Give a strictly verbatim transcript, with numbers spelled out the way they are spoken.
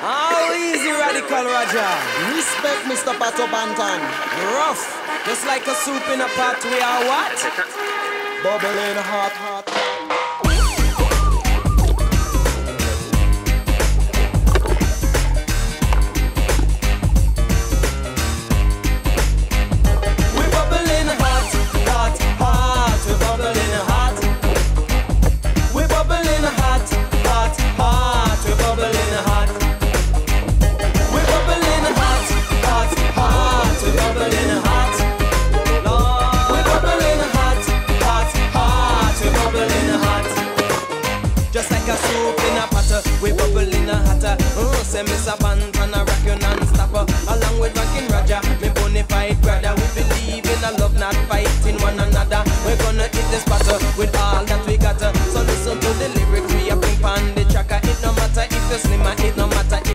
How easy, Radical Raja. Respect Mister Pato Banton. Rough, just like a soup in a pot. We are what? Bubbling hot, hot, hot. Just like a soup in a pot, we bubble in a hotter. Oh, say Mister Banton a rock you non-stopper. Along with Rockin' Raja, me bonafide brother. We believe in a love, not fighting one another. We're gonna hit this spot with all that we got. So listen to the lyrics we a bring pan the tracker. It no matter if you're slimmer, it no matter if